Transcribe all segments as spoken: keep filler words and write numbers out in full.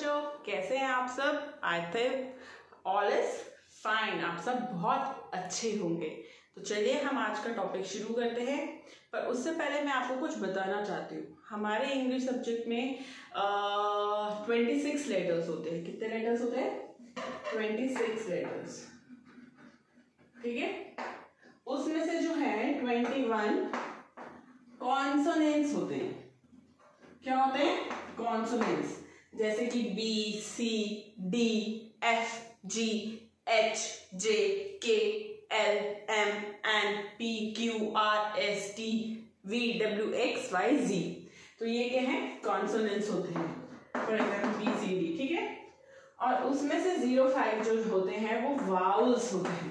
बच्चों, कैसे हैं आप सब? I think all is fine. आप सब बहुत अच्छे होंगे। तो चलिए हम आज का टॉपिक शुरू करते हैं, पर उससे पहले मैं आपको कुछ बताना चाहती हूँ। हमारे इंग्लिश सब्जेक्ट में ट्वेंटी सिक्स लेटर्स होते हैं। कितने लेटर्स होते हैं? ट्वेंटी सिक्स लेटर्स, ठीक है। उसमें से जो है ट्वेंटी वन कॉन्सोनेंट्स होते हैं। क्या होते हैं? कॉन्सोनेंट्स, जैसे कि B, C, D, F, G, H, J, K, L, M, N, P, Q, R, S, T, V, W, X, Y, G. तो ये क्या है? कॉन्सोनेंट्स होते हैं। For example B, C, D, ठीक है। और उसमें से जीरो फाइव जो होते हैं वो वाउल्स होते हैं।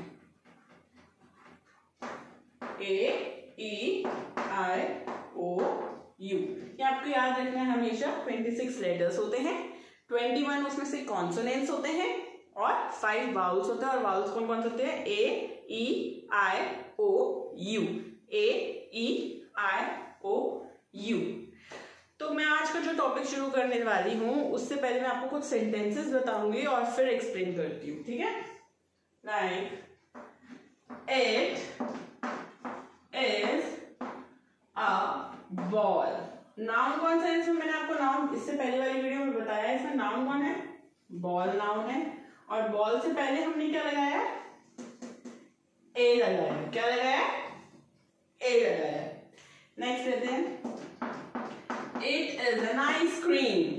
A, E, I, O, U. ये आपको याद रखना है हमेशा। ट्वेंटी सिक्स लेटर्स होते हैं, ट्वेंटी वन उसमें से कॉन्सोनेंट्स होते हैं और फाइव वाउल्स होते हैं। और वाउल्स कौन कौन से होते हैं? A, E, I, O, U. A, E, I, O, U. तो मैं आज का जो टॉपिक शुरू करने वाली हूँ उससे पहले मैं आपको कुछ सेंटेंसेस बताऊंगी और फिर एक्सप्लेन करती हूँ, ठीक है। Like it is a ball. Noun कौन सा है इसमें? मैंने आपको नाउन इससे पहले वाली वीडियो में बताया है। इसमें नाउन कौन है? बॉल नाउन है। और बॉल से पहले हमने क्या लगाया? ए लगाया। क्या लगाया? ए लगाया। नेक्स्ट लेते हैं, इट इज एन आइसक्रीम।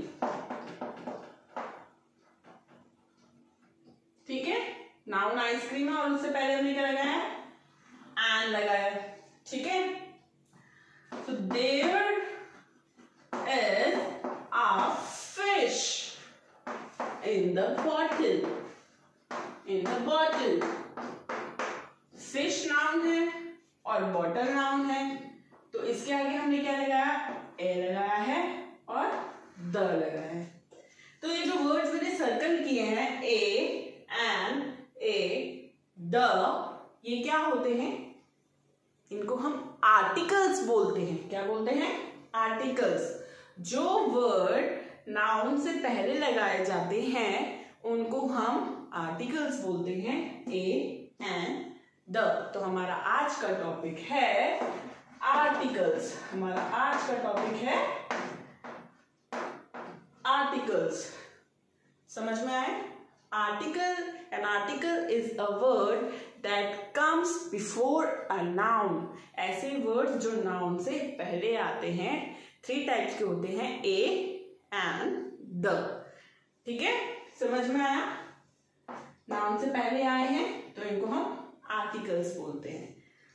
ठीक है, नाउन आइसक्रीम है और उससे पहले हमने क्या लगाया? एन लगाया, ठीक है। So there is a fish in the bottle. In the bottle. Fish noun है और bottle noun है, तो इसके आगे हमने क्या लगाया? ए लगाया है और द लगाया है। तो ये जो वर्ड्स मैंने सर्कल किए हैं, ए, एन, ए, द, ये क्या होते हैं? इनको हम आर्टिकल्स बोलते हैं। क्या बोलते हैं? आर्टिकल्स। जो वर्ड नाउन से पहले लगाए जाते हैं उनको हम आर्टिकल्स बोलते हैं। A, an, the. तो हमारा आज का टॉपिक है आर्टिकल्स। हमारा आज का टॉपिक है आर्टिकल्स। समझ में आए? Article, an article is a word that comes before a noun। ऐसे वर्ड्स जो नाउन से पहले आते हैं, थ्री टाइप्स के होते हैं, ए, एन, द। ठीक है, समझ में आया? नाउन से पहले आए हैं तो इनको हम आर्टिकल्स बोलते हैं।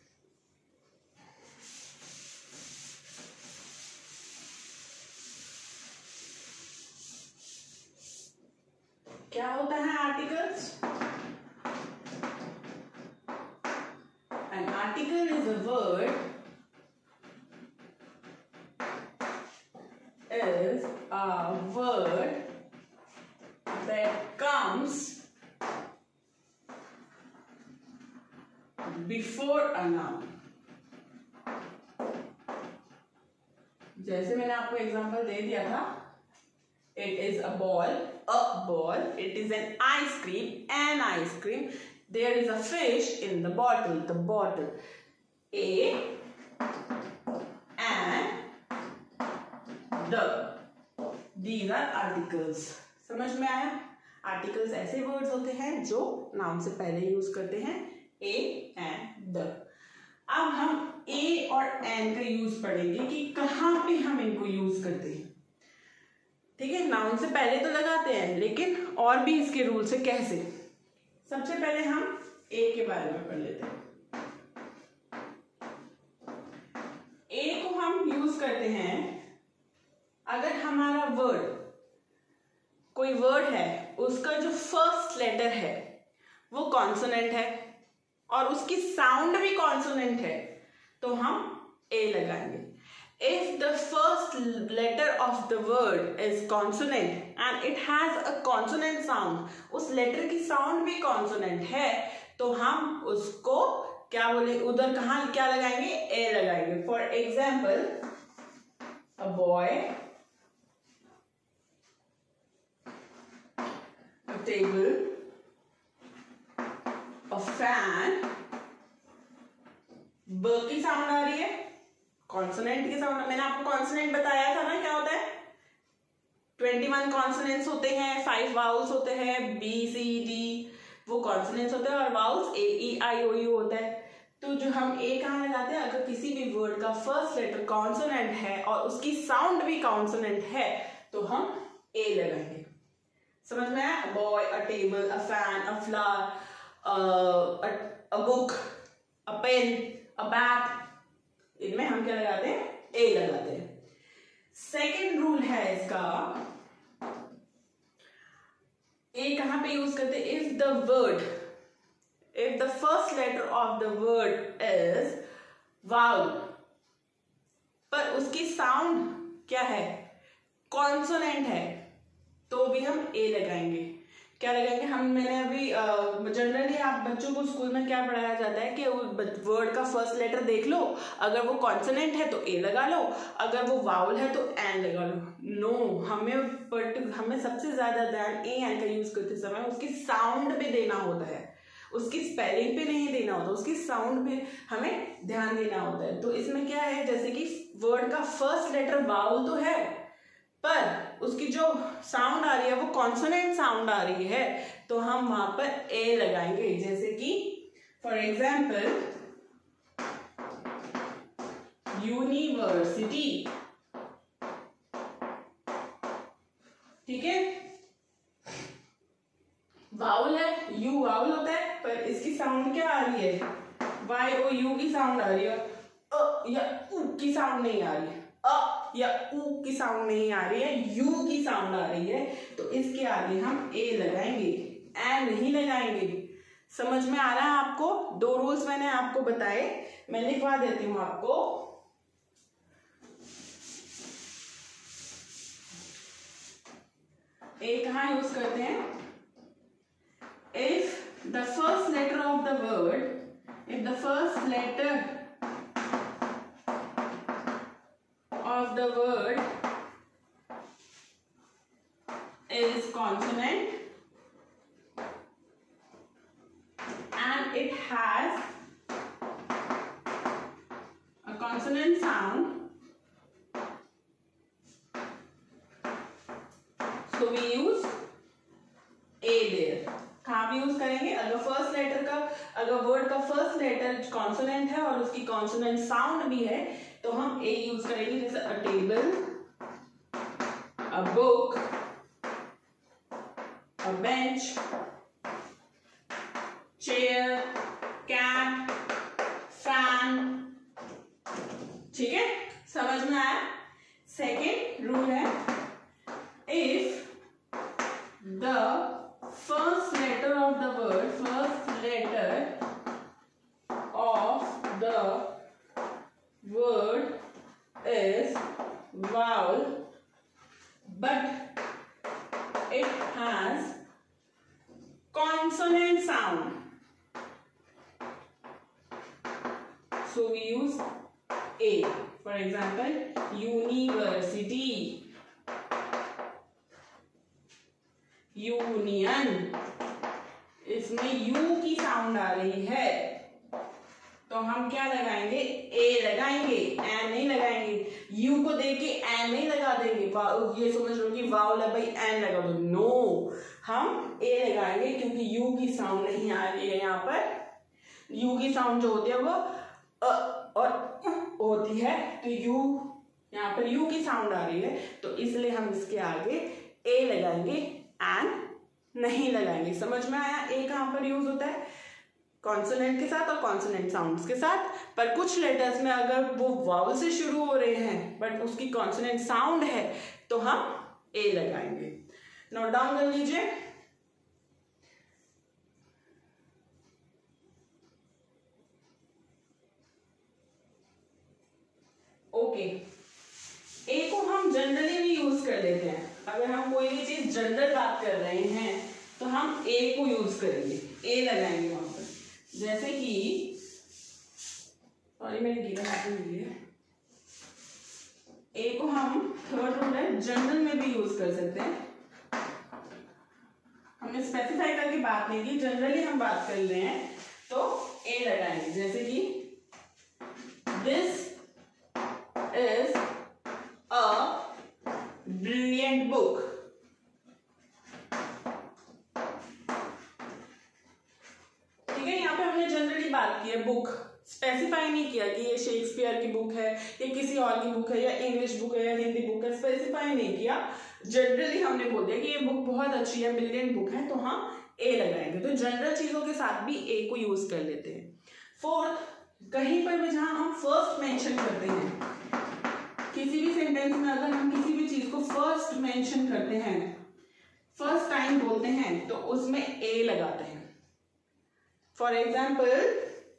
क्या होता है आर्टिकल्स? An article is a word is a word that comes before a noun। जैसे मैंने आपको एग्जांपल दे दिया था, it is a ball, a ball, it is an ice cream, an ice cream, there is a fish in the bottle, the bottle, a, and the, these are articles। समझ में आया? Articles ऐसे words होते हैं जो noun से पहले use करते हैं, ए, एंड, द। अब हम ए और एन का यूज पढ़ेंगे कि कहाँ पे हम इनको यूज करते हैं। ठीक है, नाउन से पहले तो लगाते हैं, लेकिन और भी इसके रूल्स है कैसे। सबसे पहले हम ए के बारे में पढ़ लेते हैं। ए को हम यूज करते हैं अगर हमारा वर्ड, कोई वर्ड है, उसका जो फर्स्ट लेटर है वो कॉन्सोनेंट है और उसकी साउंड भी कॉन्सोनेंट है, तो हम ए लगाएंगे। If the first letter of the word is consonant and it has a consonant sound, उस लेटर की साउंड भी कॉन्सोनेंट है, तो हम उसको क्या बोले, उधर कहाँ क्या लगाएंगे? ए लगाएंगे। For example, a boy table, a fan, ब की साउंड आ रही है, कॉन्सोनेंट की साउंड। मैंने आपको कॉन्सोनेंट बताया था ना क्या होता है, ट्वेंटी वन कॉन्सोनेंट्स होते हैं, फाइव वाउल्स होते हैं, बी सी डी वो कॉन्सोनेंट्स होते हैं, और vowels A E I O you होता है। तो जो हम ए कहाँ लगाते हैं, अगर किसी भी वर्ड का फर्स्ट लेटर कॉन्सोनेंट है और उसकी साउंड भी कॉन्सोनेंट है तो हम ए लगाएंगे। समझ में आया? Boy, a table, a fan, a flower, a book, a pen, a bat, इनमें हम क्या लगाते हैं, ए लगाते हैं। सेकेंड रूल है इसका, ए कहां पे यूज करते हैं, if the word if the first letter of the word is vowel पर उसकी साउंड क्या है, कॉन्सोनेंट है, तो भी हम ए लगाएंगे। क्या लगाएंगे हम, मैंने अभी जनरली आप बच्चों को स्कूल में क्या पढ़ाया जाता है कि वर्ड का फर्स्ट लेटर देख लो, अगर वो कॉन्सोनेंट है तो ए लगा लो, अगर वो वाउल है तो एन लगा लो। नो no, हमें पर्टिकुलर हमें सबसे ज्यादा ध्यान ए एन का यूज करते समय उसकी साउंड पे देना होता है, उसकी स्पेलिंग पे नहीं देना होता, उसकी साउंड पे हमें ध्यान देना होता है। तो इसमें क्या है, जैसे कि वर्ड का फर्स्ट लेटर वाउल तो है पर उसकी जो साउंड आ रही है वो कॉन्सोनेंट साउंड आ रही है, तो हम वहां पर ए लगाएंगे। जैसे कि फॉर एग्जाम्पल यूनिवर्सिटी, ठीक है, वाउल है, यू वाउल होता है पर इसकी साउंड क्या आ रही है, वाई ओ यू की साउंड आ रही है, अ या उ की साउंड नहीं आ रही है, अ या उ की साउंड नहीं आ रही है, यू की साउंड आ रही है, तो इसके आगे हम ए लगाएंगे, एन नहीं लगाएंगे। समझ में आ रहा है आपको? दो रूल्स मैंने आपको बताए, मैं लिखवा देती हूं आपको। ए कहां यूज करते हैं, if the first letter of the word if the first letter of the word is consonant and it has a consonant sound, so we use a there। कहाँ पे यूज करेंगे, अगर फर्स्ट लेटर का अगर word का first letter consonant है और उसकी कॉन्सोनेंट साउंड भी है तो हम ए यूज करेंगे। जैसे a table, a book, a bench, chair, cat, fan, ठीक है, समझ में आया? सेकेंड रूल है, if the first letter of the word first letter of the word is vowel but it has consonant sound, so we use a। for example university, union, इसमें U की sound आ रही है तो हम क्या लगाएंगे, ए लगाएंगे, एन नहीं लगाएंगे। यू को देख के एन नहीं लगा देंगे, ये समझ लो कि वाउल है भाई एन लगा दो, नो, हम ए लगाएंगे क्योंकि यू की साउंड नहीं आ रही है। यहाँ पर यू की साउंड जो होती है वो अ और होती है, तो यू यहाँ पर यू की साउंड आ रही है तो इसलिए हम इसके आगे ए लगाएंगे, एन नहीं लगाएंगे। समझ में आया? ए कहां पर यूज होता है, कॉन्सोनेंट के साथ और कॉन्सोनेंट साउंड्स के साथ, पर कुछ लेटर्स में अगर वो वावल से शुरू हो रहे हैं बट उसकी कॉन्सोनेंट साउंड है तो हम ए लगाएंगे। नोट डाउन कर लीजिए। ओके, ए को हम जनरली भी यूज कर लेते हैं, अगर हम कोई भी चीज जनरल बात कर रहे हैं तो हम ए को यूज करेंगे, ए लगाएंगे वहां पर। जैसे कि सॉरी मैंने गीला हाथ में लिया, ए को हम थर्ड रूल है जनरल में भी यूज कर सकते हैं। हमने स्पेसिफाई करके बात नहीं की, जनरली हम बात कर रहे हैं तो ए लगाएंगे। जैसे कि this is a brilliant book, ठीक है। यहाँ पे हमने जनरली बात की है, बुक स्पेसिफाई नहीं किया कि ये शेक्सपियर की बुक है या किसी और की बुक है या इंग्लिश बुक है या हिंदी बुक है, स्पेसिफाई नहीं किया। जनरली हमने बोल दिया कि ये बुक बहुत अच्छी है, ब्रिलियंट बुक है, तो हम ए लगाएंगे। तो जनरल चीजों के साथ भी ए को यूज कर लेते हैं। फोर्थ, कहीं पर भी जहां हम फर्स्ट मेंशन करते हैं, किसी भी सेंटेंस में अगर हम किसी भी चीज को फर्स्ट मेंशन करते हैं, फर्स्ट टाइम बोलते हैं, तो उसमें ए लगाते हैं। For example,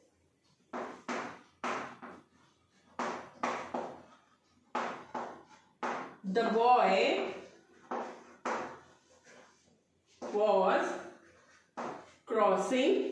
the boy was crossing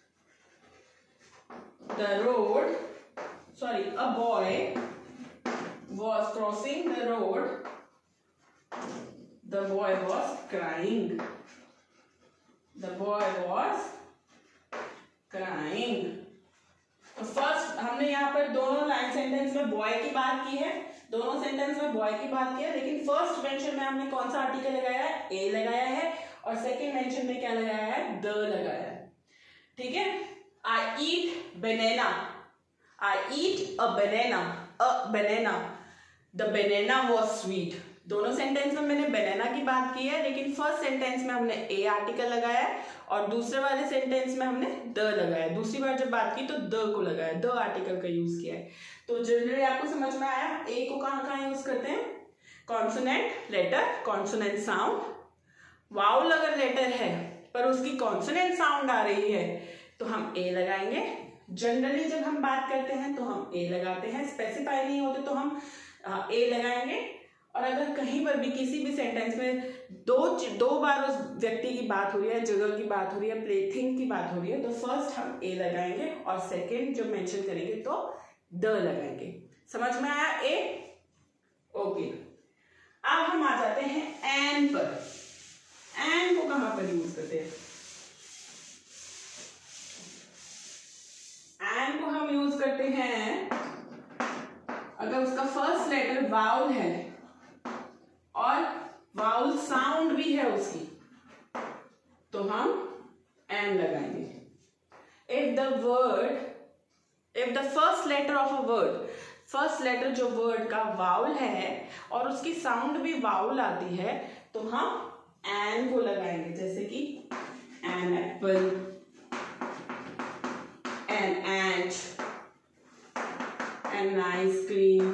the road, sorry, a boy was crossing the road, the boy was crying, the boy was crying। तो फर्स्ट हमने यहाँ पर दोनों लाइन सेंटेंस में बॉय की बात की है, दोनों सेंटेंस में बॉय की बात की है, लेकिन फर्स्ट मेंशन में हमने कौन सा आर्टिकल लगाया है, ए लगाया है, और सेकंड मेंशन में क्या लगाया है, द लगाया है, ठीक है। I eat banana, I eat a banana, a banana, the banana was sweet. दोनों सेंटेंस में मैंने बनाना की बात की है, लेकिन फर्स्ट सेंटेंस में हमने ए आर्टिकल लगाया है और दूसरे वाले सेंटेंस में हमने द लगाया है। दूसरी बार जब बात की तो द को लगाया, द आर्टिकल का यूज किया है। तो जनरली आपको समझ में आया ए को कहाँ कहाँ यूज करते हैं, consonant letter, consonant sound. Vowel अगर लेटर है पर उसकी कॉन्सोनेंट साउंड आ रही है तो हम ए लगाएंगे। जनरली जब हम बात करते हैं तो हम ए लगाते हैं, स्पेसिफाई नहीं होते तो हम ए लगाएंगे। और अगर कहीं पर भी किसी भी सेंटेंस में दो दो बार उस व्यक्ति की बात हो रही है, जगह की बात हो रही है, प्ले थिंग की बात हो रही है, तो फर्स्ट हम ए लगाएंगे और सेकंड जब मेंशन करेंगे तो द लगाएंगे। समझ में आया ए? ओके, अब हम आ जाते हैं एन पर। एन को कहां पर यूज करते हैं? एन को हम यूज करते हैं अगर उसका फर्स्ट लेटर वाउल है और वाउल साउंड भी है उसकी, तो हम एन लगाएंगे। If the word if the first letter of a word, first letter जो वर्ड का वाउल है और उसकी साउंड भी वाउल आती है, तो हम एन को लगाएंगे। जैसे कि an apple, an ant, an ice cream,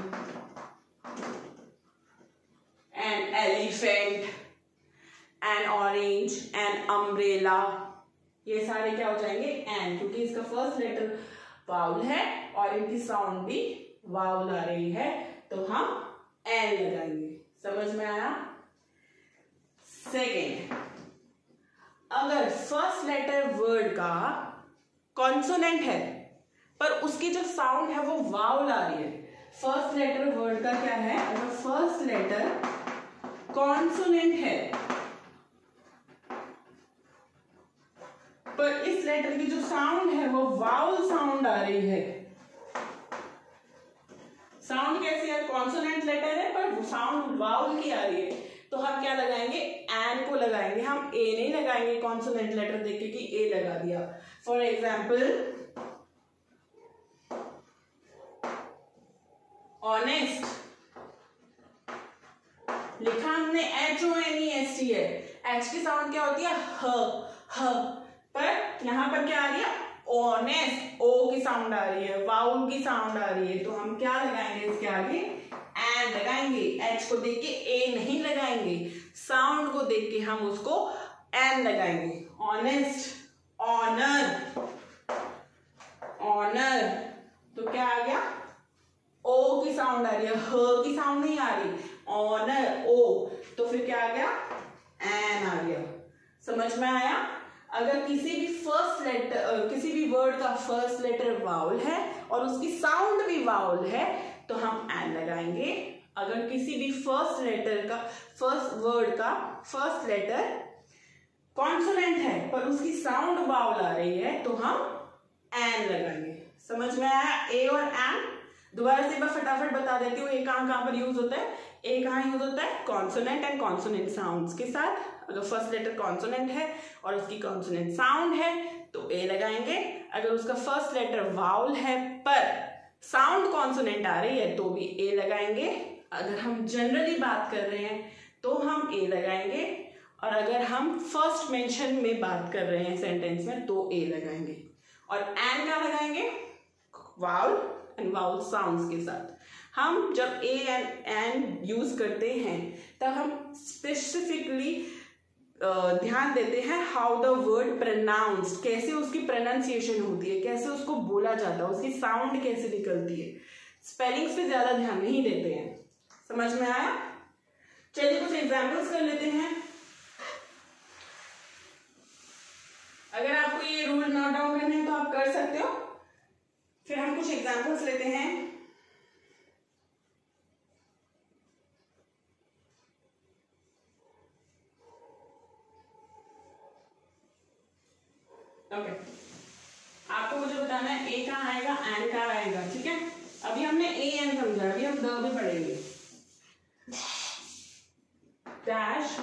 an elephant, an orange, an umbrella. ये सारे क्या हो जाएंगे? एन, क्योंकि इसका फर्स्ट लेटर वाउल है और इनकी साउंड भी वाउल आ रही है, तो हम एन लगाएंगे। समझ में आया? सेकेंड, अगर फर्स्ट लेटर वर्ड का कॉन्सोनेंट है पर उसकी जो साउंड है वो वाउल आ रही है। फर्स्ट लेटर वर्ड का क्या है? अगर फर्स्ट लेटर कॉन्सोनेंट है पर इस लेटर की जो साउंड है वो वाउल साउंड आ रही है। साउंड कैसी है? कॉन्सोनेंट लेटर है पर साउंड वाउल की आ रही है, तो हम क्या लगाएंगे? एन को लगाएंगे। हम ए नहीं लगाएंगे कॉन्सोनेंट लेटर देख के कि ए लगा दिया। फॉर एग्जाम्पल, ऑनेस्ट लिखा हमने H O N E S T है। एच की साउंड क्या होती है? ह ह, पर यहां पर क्या आ रही है? ऑनेस्ट, ओ की साउंड आ रही है, वाउल की साउंड आ रही है, तो हम क्या लगाएंगे? इसके आगे एन लगाएंगे। एच को देख के ए नहीं लगाएंगे, साउंड को देख के हम उसको एन लगाएंगे। ऑनेस्ट, ऑनर, ऑनर, तो क्या आ गया? ओ की साउंड आ रही है, ह की साउंड नहीं आ रही। ऑनर, ओ, तो फिर क्या आ गया? एन आ गया। समझ में आया? अगर किसी भी फर्स्ट लेटर, किसी भी वर्ड का फर्स्ट लेटर वाउल है और उसकी साउंड भी वाउल है, तो हम एन लगाएंगे। अगर किसी भी फर्स्ट लेटर का, फर्स्ट वर्ड का फर्स्ट लेटर कॉन्सोनेंट है पर उसकी साउंड वाउल आ रही है तो हम एन लगाएंगे। समझ में आया? ए और एन। दोबारा से मैं फटाफट बता देती हूँ ए कहाँ कहाँ पर यूज होता है। ए कहाँ यूज होता है? कॉन्सोनेंट एंड कॉन्सोनेंट साउंड्स के साथ। अगर फर्स्ट लेटर कॉन्सोनेंट है और उसकी कॉन्सोनेंट साउंड है तो ए लगाएंगे। अगर उसका फर्स्ट लेटर वाउल है पर साउंड कॉन्सोनेंट आ रही है तो भी ए लगाएंगे। अगर हम जनरली बात कर रहे हैं तो हम ए लगाएंगे, और अगर हम फर्स्ट मेंशन में बात कर रहे हैं सेंटेंस में तो ए लगाएंगे। और एन क्या लगाएंगे? वाउल एंड वाउल साउंड्स के साथ। हम जब ए एंड एन यूज करते हैं तब हम स्पेसिफिकली ध्यान देते हैं हाउ द वर्ड प्रोनाउंस्ड, कैसे उसकी प्रोनाउंसिएशन होती है, कैसे उसको बोला जाता है, उसकी साउंड कैसे निकलती है। स्पेलिंग्स पे ज्यादा ध्यान नहीं देते हैं। समझ में आया? चलिए कुछ एग्जाम्पल्स कर लेते हैं। अगर आपको ये रूल नोट डाउन करने हैं तो आप कर सकते हो। फिर हम कुछ एग्जाम्पल्स लेते हैं। Okay okay. आपको मुझे बताना है ए कहाँ आएगा, एन कहाँ आएगा। ठीक है, अभी हमने ए एन समझा, अभी हम द भी पढ़ेंगे। डैश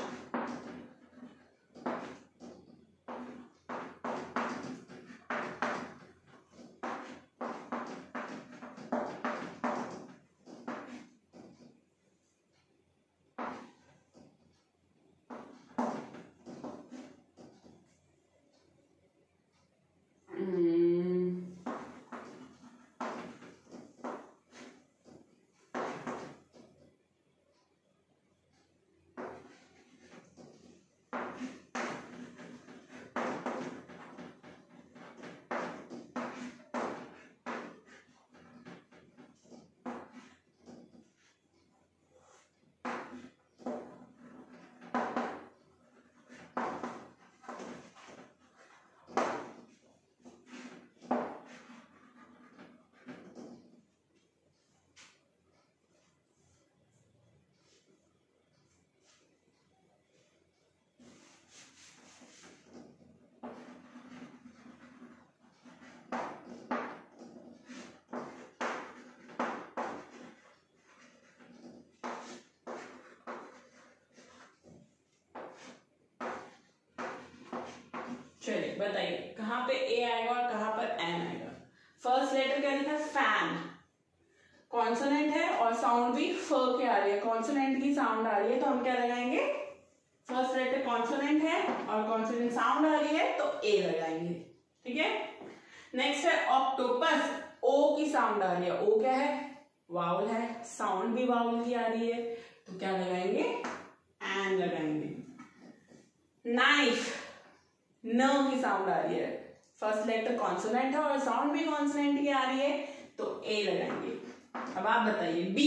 चलिए बताइए कहाँ पे ए आएगा और कहाँ पर एन आएगा। फर्स्ट लेटर क्या लिखा? फैन। कॉन्सोनेंट है और साउंड भी फ के आ रही है, कॉन्सोनेंट की साउंड आ रही है तो हम क्या लगाएंगे? फर्स्ट लेटर कॉन्सोनेंट है और कॉन्सोनेंट साउंड आ रही है तो ए लगाएंगे। ठीक है, नेक्स्ट है ऑक्टोपस। ओ की साउंड आ रही है, ओ क्या है? वाउल है, साउंड भी वाउल की आ रही है तो क्या लगाएंगे? एन लगाएंगे। नाइफ, न की साउंड आ रही है, फर्स्ट लेटर कॉन्सोनेंट है और साउंड भी कॉन्सोनेंट की आ रही है तो ए लगाएंगे। अब आप बताइए बी।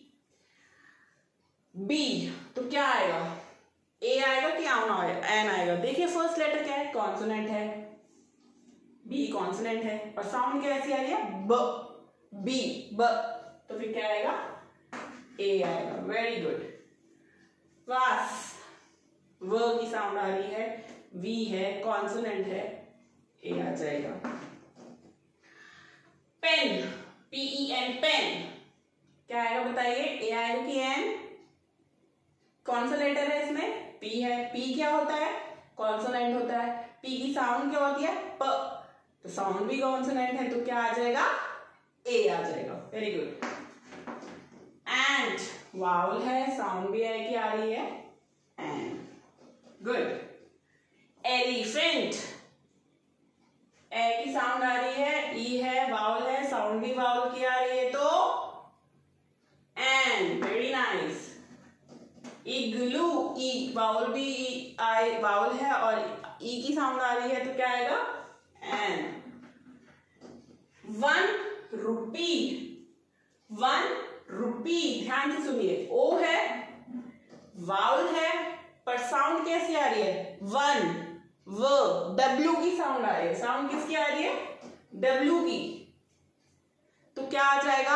बी तो क्या आएगा? ए आएगा कि एन आएगा? देखिए फर्स्ट लेटर क्या है? कॉन्सोनेंट है, बी कॉन्सोनेंट है और साउंड कैसी आ रही है? ब, बी, ब, तो फिर क्या आएगा? ए आएगा। Very good. वास, व की साउंड आ रही है, वी है, कॉन्सोनेंट है, ए आ जाएगा। पेन, पीई एन, पेन क्या आएगा बताइए? ए आएगा कि एन? कौन सा लेटर है इसमें? पी है। पी क्या होता है? कॉन्सोनेंट होता है। पी की साउंड क्या होती है? प, तो साउंड भी कॉन्सोनेंट है तो क्या आ जाएगा? ए आ जाएगा। Very good. एंट, वाउल है, साउंड भी है कि आ रही है? एन। गुड। एलिफेंट, ए की साउंड आ रही है, ई है, वाउल है, साउंड भी वाउल की आ रही है तो an. Very nice. Igloo, E vowel भी ई आई वाउल है और ई की साउंड आ रही है तो क्या आएगा? An. One rupee, one rupee, ध्यान से सुनिए, ओ है, वाउल है पर साउंड कैसी आ रही है? वन, व, डब्ल्यू की साउंड आ रही है। साउंड किसकी आ रही है? डब्ल्यू की, तो क्या आ जाएगा?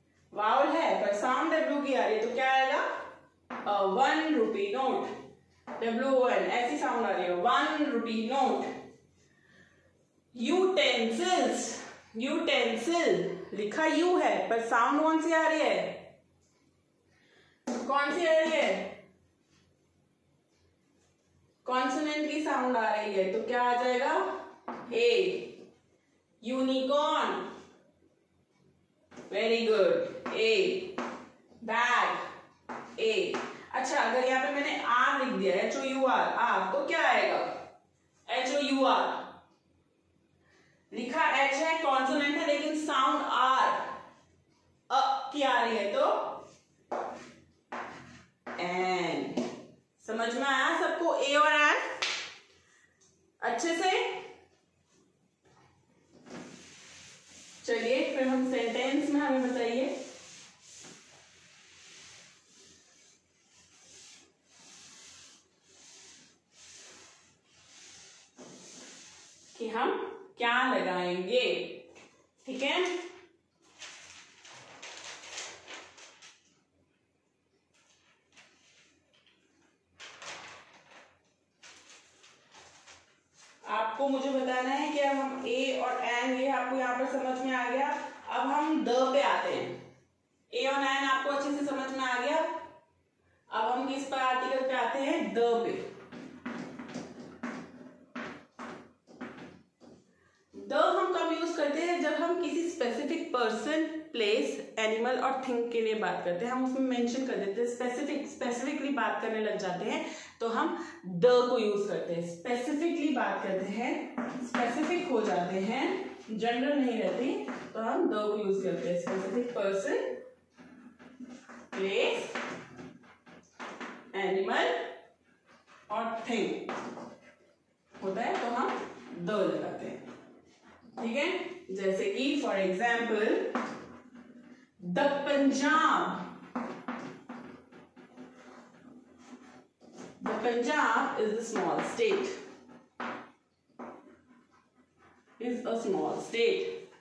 वाउल है पर साउंड डब्ल्यू की आ रही है तो क्या आएगा? One rupee note. W O N ऐसी साउंड आ रही है। One rupee note. Utensils, utensil लिखा यू है पर साउंड कौन सी आ रही है, कौन सी आ रही है, कॉन्सोनेंट की साउंड आ रही है, तो क्या आ जाएगा a. Unicorn, very good, a. Bag, a. अच्छा, अगर यहाँ पे मैंने आर लिख दिया, H O U R, R, तो क्या आएगा, एच ओ यू आर। लिखा एच है, कॉन्सोनेंट है, लेकिन साउंड आर अ की आ रही है, तो एन। समझ में आया सबको ए और एन अच्छे से? चलिए फिर हम सेंटेंस में हमें बताइए कि हम क्या लगाएंगे। ठीक है, आपको मुझे बताना है कि अब हम ए और एन, ये आपको यहाँ पर समझ में आ गया। अब हम द पे आते हैं। ए और एन आपको अच्छे से समझ में आ गया। अब हम किस पर आर्टिकल पे आते हैं, द पे। द हम कब यूज करते हैं, जब हम किसी स्पेसिफिक पर्सन, प्लेस, एनिमल और थिंग के लिए बात करते हैं। हम उसमें मेंशन कर देते हैं, स्पेसिफिक स्पेसिफिकली बात करने लग जाते हैं तो हम द को यूज करते हैं। स्पेसिफिकली बात करते हैं, स्पेसिफिक हो जाते हैं, जनरल नहीं रहती, तो हम द को यूज करते हैं। स्पेसिफिक पर्सन, प्लेस, एनिमल और थिंग होता है तो हम द लगाते हैं। ठीक है, जैसे कि for example the Punjab, the Punjab is a small state, is a small state.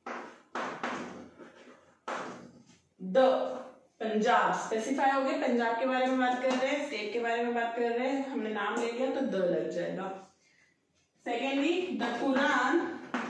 The Punjab specify हो गया, पंजाब के बारे में बात कर रहे हैं, स्टेट के बारे में बात कर रहे हैं, हमने नाम ले लिया तो द लग जाएगा। Secondly the Quran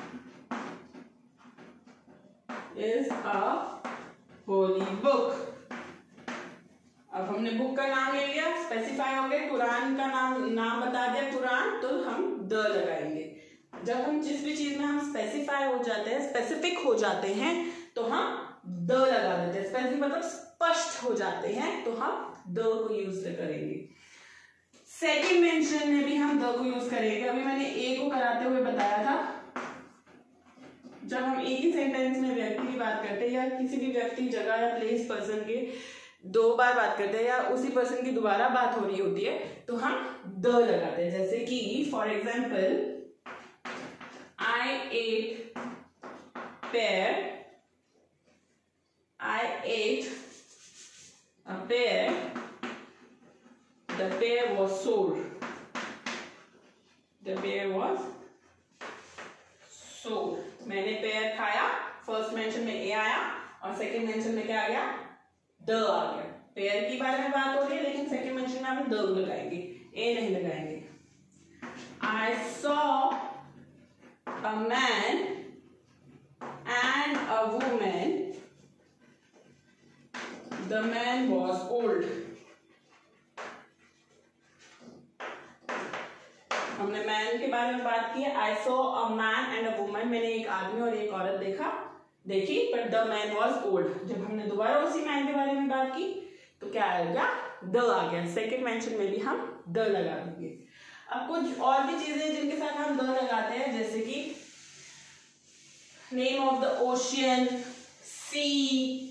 is a holy book। अब हमने बुक का नाम ले लिया, स्पेसिफाई हो गया, कुरान का नाम नाम बता दिया कुरान, तो हम द लगाएंगे। जब हम जिस भी चीज में हम स्पेसिफाई हो जाते हैं, स्पेसिफिक हो जाते हैं, तो हम द लगा देते हैं। स्पेसिफिक मतलब स्पष्ट हो जाते हैं तो हम द को यूज करेंगे। सेकेंड मेंशन में भी हम द को यूज करेंगे। अभी मैंने ए को कराते हुए बताया था, जब हम एक ही सेंटेंस में व्यक्ति की बात करते हैं या किसी भी व्यक्ति, जगह या प्लेस, पर्सन के दो बार बात करते हैं या उसी पर्सन की दोबारा बात हो रही होती है तो हम द लगाते हैं। जैसे कि for example I ate pear, I ate a pear, the pear was sold, the pear was sold. मैंने पेयर खाया, फर्स्ट मेंशन में ए आया और सेकंड मेंशन में क्या आ गया, द आ गया। पेयर की बारे में बात हो रही है लेकिन सेकंड मेंशन में हम द लगाएंगे, ए नहीं लगाएंगे। I saw a man and a woman, the man was old. हमने मैन के बारे में बात की, I saw a man and a woman, मैंने एक आदमी और एक औरत देखा देखी, पर द मैन वॉज ओल्ड। जब हमने दोबारा उसी मैन के बारे में बात की तो क्या आएगा, द आ गया। सेकंड मेंशन में भी हम द लगा देंगे। अब कुछ और भी चीजें जिनके साथ हम द लगाते हैं, जैसे कि name of the ocean, sea,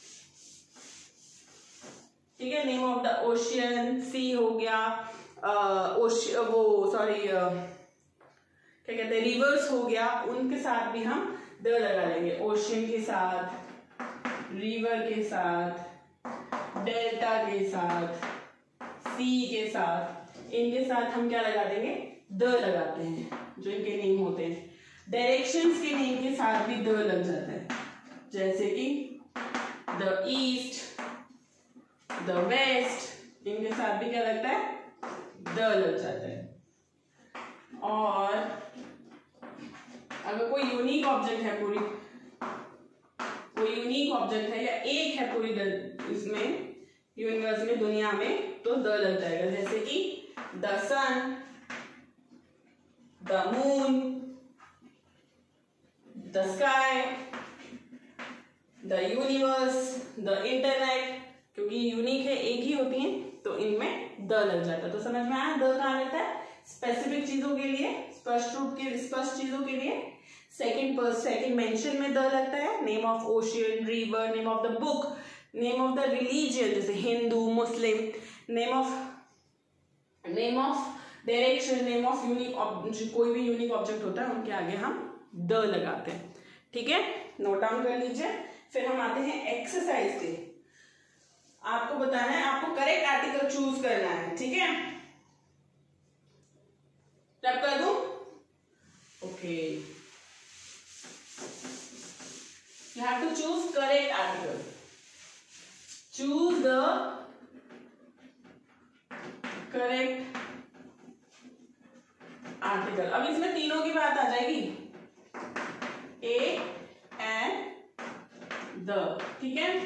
ठीक है, name of the ocean, sea हो गया, ओश वो सॉरी क्या कहते हैं, रिवर्स हो गया, उनके साथ भी हम द लगा लेंगे। ओशियन के साथ, रिवर के साथ, डेल्टा के साथ, सी के साथ, इनके साथ हम क्या लगा देंगे, द लगाते हैं, जो इनके नेम होते हैं। डायरेक्शंस के नेम के साथ भी द लग जाता है, जैसे कि द ईस्ट, द वेस्ट, इनके साथ भी क्या लगता है, द लग जाता है। और अगर कोई यूनिक ऑब्जेक्ट है, पूरी कोई यूनिक ऑब्जेक्ट है या एक है पूरी इसमें यूनिवर्स में, दुनिया में, तो द लग जाएगा। जैसे कि the sun, the moon, the sky, the universe, the internet, क्योंकि यूनिक है, एक ही होती है, तो इनमें द लग जाता है। तो समझ में आया द कहाँ रहता है? स्पेसिफिक चीजों के लिए, स्पष्ट रूप के स्पष्ट चीजों के लिए। सेकंड पर्सन सेकंड मेंशन में द लगता है। Name of ocean, river, name of the book, name of the religion, जैसे Hindu, Muslim, name of name of direction, name of unique, कोई भी यूनिक ऑब्जेक्ट होता है उनके आगे हम द लगाते हैं। ठीक है, नोट डाउन कर लीजिए। फिर हम आते हैं एक्सरसाइज पे। आपको बताना है, आपको करेक्ट आर्टिकल चूज करना है। ठीक है, टैप कर दूं? Okay, you have to choose correct article. Choose the correct article. अब इसमें तीनों की बात आ जाएगी, A and the, ठीक है।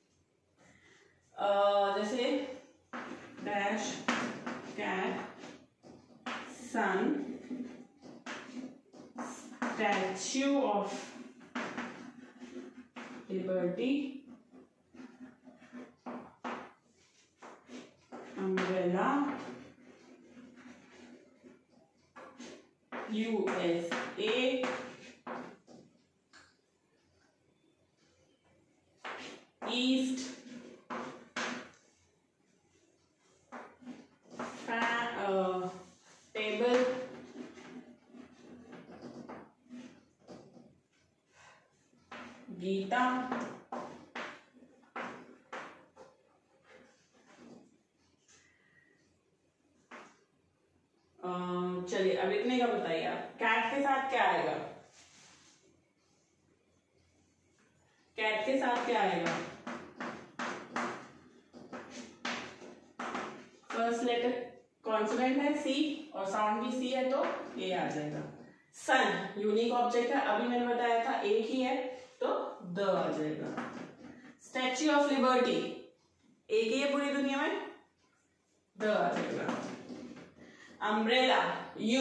जैसे dash, cat, sun, Statue of Liberty, umbrella, USA, east, table, Gita, चलिए अब इतने का बताइए आप। कैट के साथ क्या आएगा? कैट के साथ क्या आएगा? फर्स्ट लेटर कॉन्सोनेंट है सी और साउंड भी सी है, तो ए आ जाएगा। सन यूनिक ऑब्जेक्ट है, अभी मैंने बताया था एक ही है, तो द आ जाएगा। स्टैच्यू ऑफ लिबर्टी एक ही है पूरी दुनिया में, द आ जाएगा। Umbrella, U,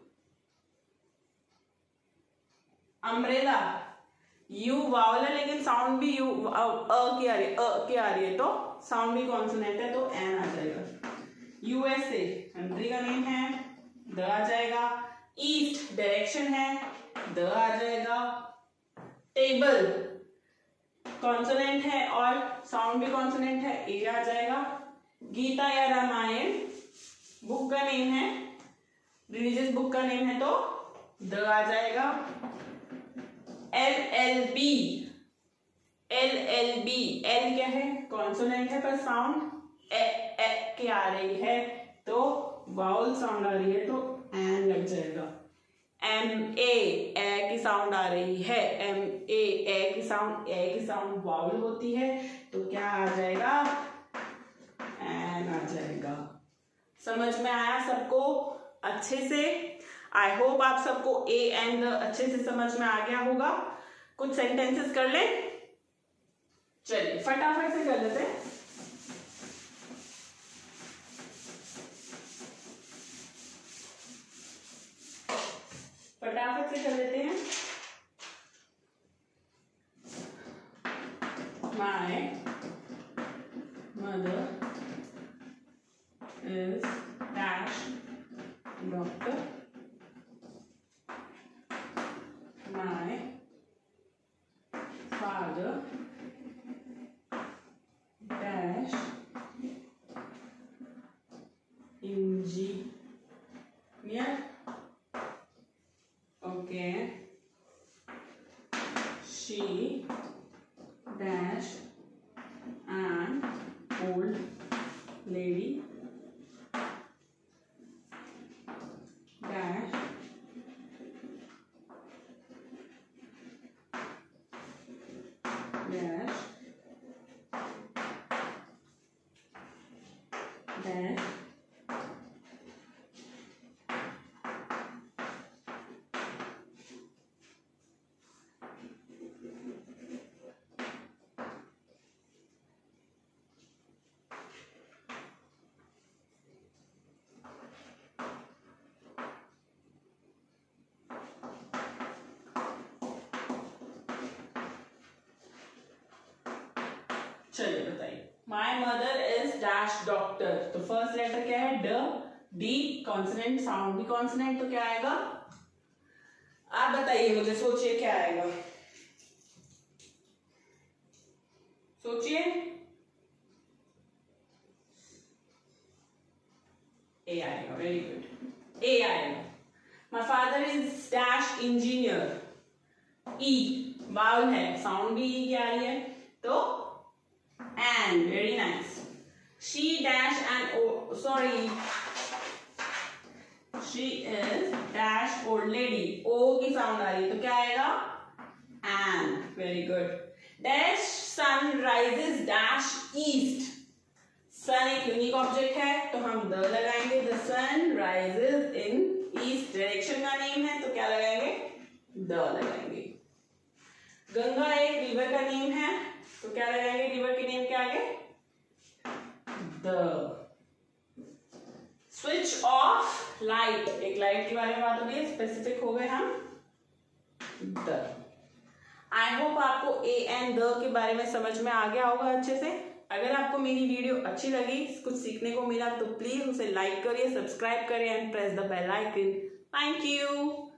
umbrella U vowel है लेकिन साउंड भी यू अ की आ रही है, अ की आ रही है, तो साउंड भी कॉन्सोनेंट है, तो एन आ जाएगा। यूएसए कंट्री का नेम है, द आ जाएगा। ईस्ट डायरेक्शन है, द आ जाएगा। टेबल कॉन्सोनेंट है और साउंड भी कॉन्सोनेंट है, ए आ जाएगा। गीता या रामायण बुक का नेम है, रिलीजियस बुक का नेम है, तो द आ जाएगा। L L B, L L B, L क्या है? कॉन्सोनेंट है पर साउंड ए ए के आ रही है, तो वाउल साउंड आ रही है, तो एन लग जाएगा। एम ए, ए की साउंड आ रही है, एम ए, ए की साउंड, ए की साउंड वाउल होती है, तो क्या आ जाएगा? एन आ जाएगा। समझ में आया सबको अच्छे से? आई होप आप सबको ए एंड अच्छे से समझ में आ गया होगा। कुछ सेंटेंसेस कर ले, चलिए फटाफट से कर लेते हैं। फटाफट से कर लेते हैं। My mother is dash doctor. My father dash engineer. Okay. She dash an old lady dash dash dash चलिए बताइए, my mother is dash doctor, तो फर्स्ट लेटर क्या है, ड, डी कॉन्सोनेंट, साउंड भी कॉन्सोनेंट, तो क्या आएगा, आप बताइए मुझे, सोचिए क्या आएगा, सोचिए। ए आएगा, वेरी गुड, ए आएगा। My father is dash engineer, E vowel है, साउंड भी ई की आ रही है, तो an, very nice. She dash an O, sorry, she is dash old lady, O की साउंड आ रही है, तो क्या आएगा, an, very good. Dash sun rises dash east, sun एक यूनिक ऑब्जेक्ट है, तो हम द लगाएंगे, the sun rises in east, direction का नेम है, तो क्या लगाएंगे, द लगाएंगे। गंगा एक रिवर का नेम है, तो क्या लगाएंगे, रिवर के नेम के आगे, द। स्विच ऑफ लाइट, एक लाइट के बारे में बात हो रही है, स्पेसिफिक हो गए हम, द। आई होप आपको ए एंड द के बारे में समझ में आ गया होगा अच्छे से। अगर आपको मेरी वीडियो अच्छी लगी, कुछ सीखने को मिला, तो प्लीज उसे लाइक करिए, सब्सक्राइब करिए and press the bell icon. Thank you.